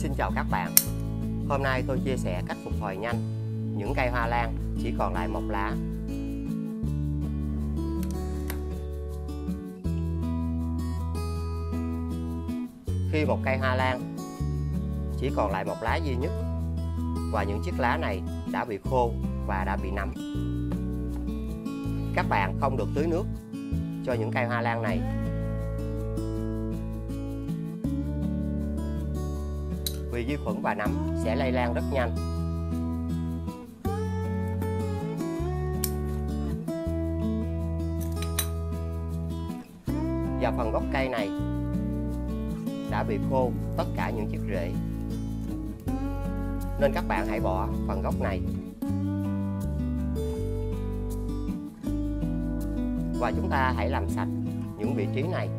Xin chào các bạn. Hôm nay tôi chia sẻ cách phục hồi nhanh những cây hoa lan chỉ còn lại một lá. Khi một cây hoa lan chỉ còn lại một lá duy nhất và những chiếc lá này đã bị khô và đã bị nấm, các bạn không được tưới nước cho những cây hoa lan này. Vì vi khuẩn và nấm sẽ lây lan rất nhanh. Và phần gốc cây này đã bị khô tất cả những chiếc rễ, nên các bạn hãy bỏ phần gốc này. Và chúng ta hãy làm sạch những vị trí này.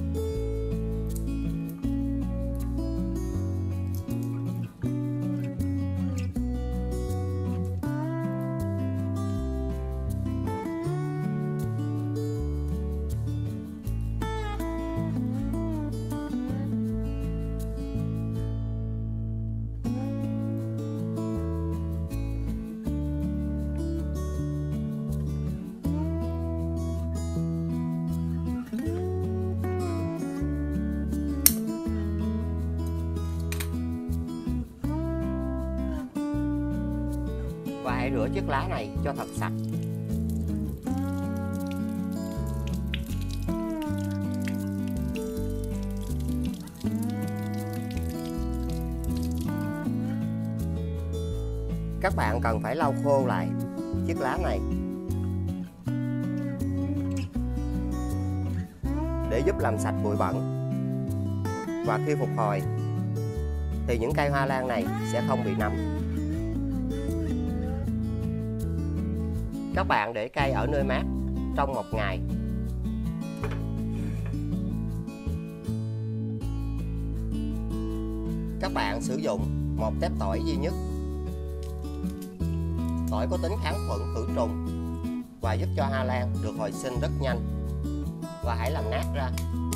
Và hãy rửa chiếc lá này cho thật sạch. Các bạn cần phải lau khô lại chiếc lá này để giúp làm sạch bụi bẩn. Và khi phục hồi thì những cây hoa lan này sẽ không bị nấm. Các bạn để cây ở nơi mát trong một ngày. Các bạn sử dụng một tép tỏi duy nhất. Tỏi có tính kháng khuẩn khử trùng và giúp cho hoa lan được hồi sinh rất nhanh. Và hãy làm nát ra.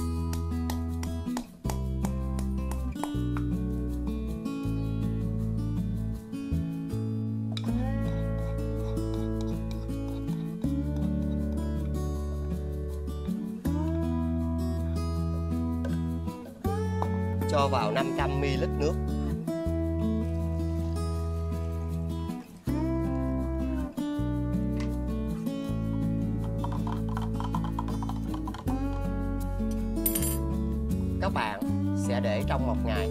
Cho vào 500 ml nước. Các bạn sẽ để trong một ngày.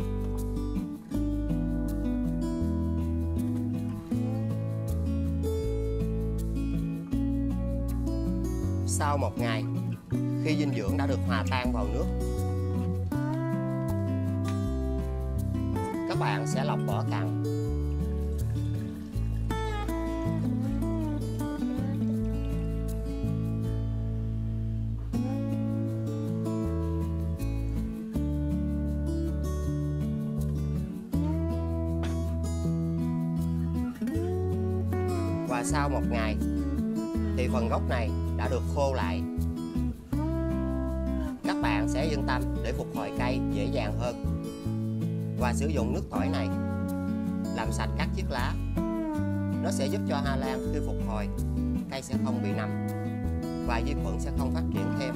Sau một ngày, khi dinh dưỡng đã được hòa tan vào nước, các bạn sẽ lọc vỏ cặn. Và sau một ngày thì phần gốc này đã được khô lại. Các bạn sẽ yên tâm để phục hồi cây dễ dàng hơn. Và sử dụng nước tỏi này làm sạch các chiếc lá. Nó sẽ giúp cho hoa lan khi phục hồi, cây sẽ không bị nấm và vi khuẩn sẽ không phát triển thêm.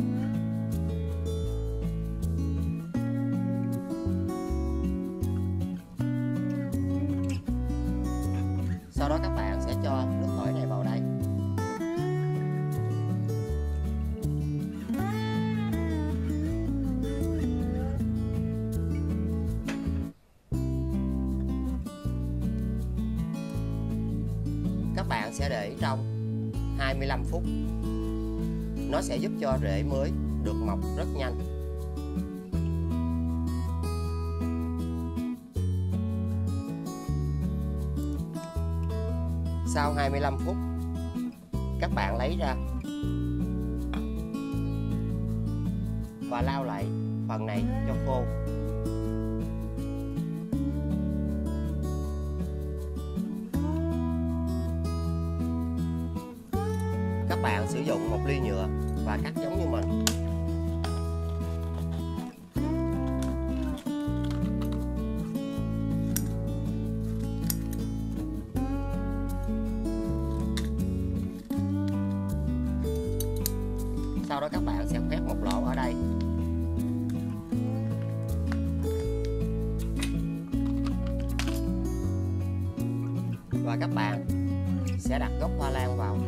Sau đó các bạn sẽ cho nước tỏi này vào đây. Các bạn sẽ để trong 25 phút. Nó sẽ giúp cho rễ mới được mọc rất nhanh. Sau 25 phút, các bạn lấy ra và lau lại phần này cho khô. Các bạn sử dụng một ly nhựa và cắt giống như mình. Sau đó các bạn sẽ khoét một lỗ ở đây. Và các bạn sẽ đặt gốc hoa lan vào.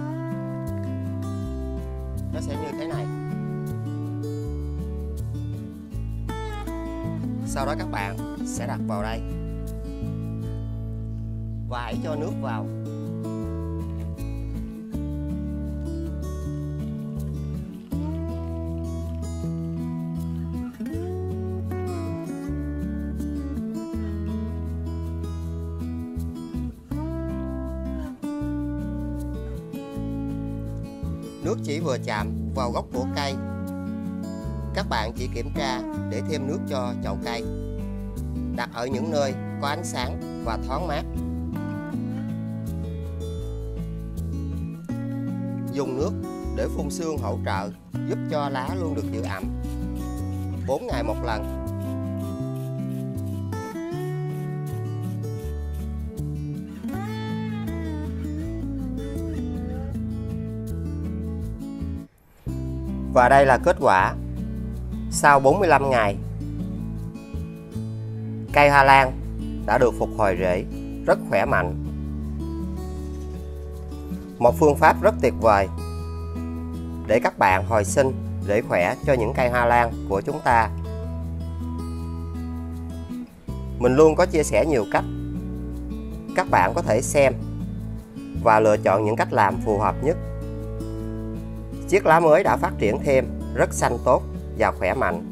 Nó sẽ như thế này. Sau đó các bạn sẽ đặt vào đây và hãy cho nước vào. Nước chỉ vừa chạm vào gốc của cây. Các bạn chỉ kiểm tra để thêm nước cho chậu cây. Đặt ở những nơi có ánh sáng và thoáng mát. Dùng nước để phun sương hỗ trợ giúp cho lá luôn được giữ ẩm. 4 ngày một lần. Và đây là kết quả sau 45 ngày. Cây hoa lan đã được phục hồi rễ rất khỏe mạnh. Một phương pháp rất tuyệt vời để các bạn hồi sinh rễ khỏe cho những cây hoa lan của chúng ta. Mình luôn có chia sẻ nhiều cách. Các bạn có thể xem và lựa chọn những cách làm phù hợp nhất. Chiếc lá mới đã phát triển thêm rất xanh tốt và khỏe mạnh.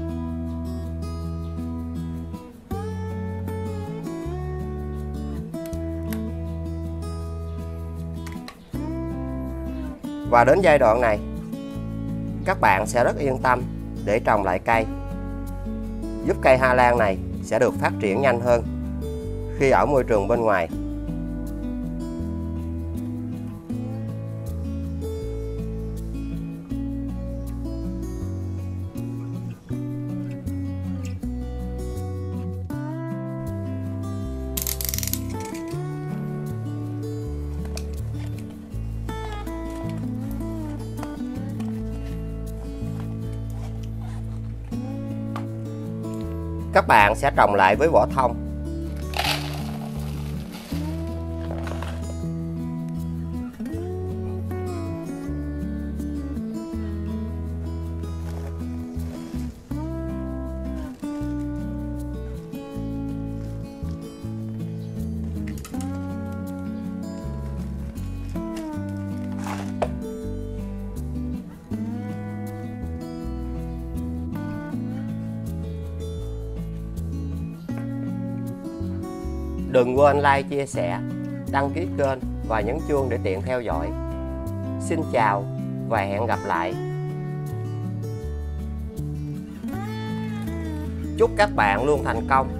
Và đến giai đoạn này, các bạn sẽ rất yên tâm để trồng lại cây, giúp cây hoa lan này sẽ được phát triển nhanh hơn khi ở môi trường bên ngoài. Các bạn sẽ trồng lại với vỏ thông. Đừng quên like, chia sẻ, đăng ký kênh và nhấn chuông để tiện theo dõi. Xin chào và hẹn gặp lại. Chúc các bạn luôn thành công.